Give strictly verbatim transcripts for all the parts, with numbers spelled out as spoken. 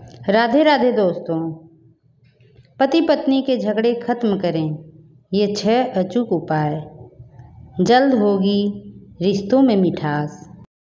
राधे राधे दोस्तों, पति पत्नी के झगड़े खत्म करें ये छह अचूक उपाय, जल्द होगी रिश्तों में मिठास।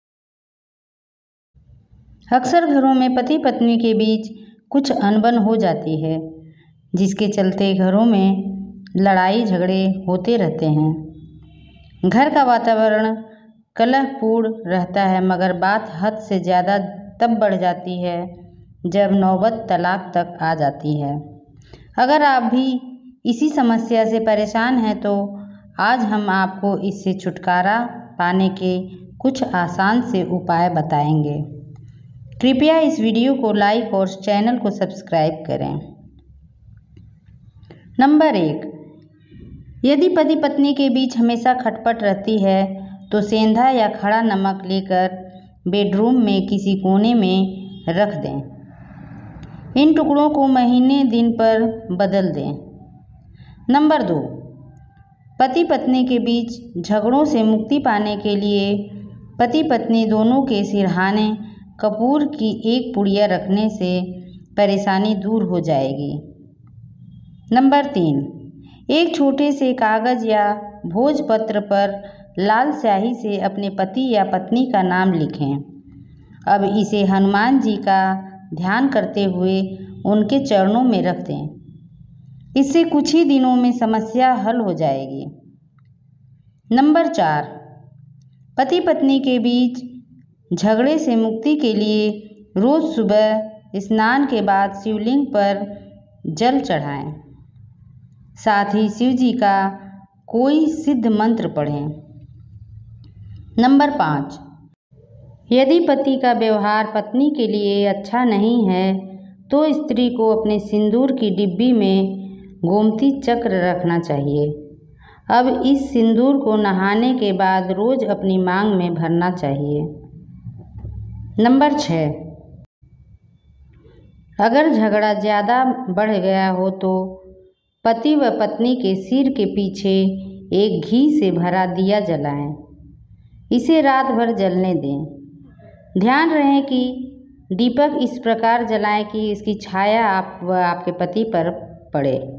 अक्सर घरों में पति पत्नी के बीच कुछ अनबन हो जाती है, जिसके चलते घरों में लड़ाई झगड़े होते रहते हैं। घर का वातावरण कलहपूर्ण रहता है, मगर बात हद से ज़्यादा तब बढ़ जाती है जब नौबत तलाक तक आ जाती है। अगर आप भी इसी समस्या से परेशान हैं तो आज हम आपको इससे छुटकारा पाने के कुछ आसान से उपाय बताएंगे। कृपया इस वीडियो को लाइक और चैनल को सब्सक्राइब करें। नंबर एक, यदि पति पत्नी के बीच हमेशा खटपट रहती है तो सेंधा या खड़ा नमक लेकर बेडरूम में किसी कोने में रख दें। इन टुकड़ों को महीने दिन पर बदल दें। नंबर दो, पति पत्नी के बीच झगड़ों से मुक्ति पाने के लिए पति पत्नी दोनों के सिरहाने कपूर की एक पुड़िया रखने से परेशानी दूर हो जाएगी। नंबर तीन, एक छोटे से कागज़ या भोजपत्र पर लाल स्याही से अपने पति या पत्नी का नाम लिखें। अब इसे हनुमान जी का ध्यान करते हुए उनके चरणों में रख दें। इससे कुछ ही दिनों में समस्या हल हो जाएगी। नंबर चार, पति पत्नी के बीच झगड़े से मुक्ति के लिए रोज़ सुबह स्नान के बाद शिवलिंग पर जल चढ़ाएं। साथ ही शिव जी का कोई सिद्ध मंत्र पढ़ें। नंबर पाँच, यदि पति का व्यवहार पत्नी के लिए अच्छा नहीं है तो स्त्री को अपने सिंदूर की डिब्बी में गोमती चक्र रखना चाहिए। अब इस सिंदूर को नहाने के बाद रोज़ अपनी मांग में भरना चाहिए। नंबर छः, अगर झगड़ा ज़्यादा बढ़ गया हो तो पति व पत्नी के सिर के पीछे एक घी से भरा दिया जलाएं। इसे रात भर जलने दें। ध्यान रहे कि दीपक इस प्रकार जलाएं कि इसकी छाया आप व आपके पति पर पड़े।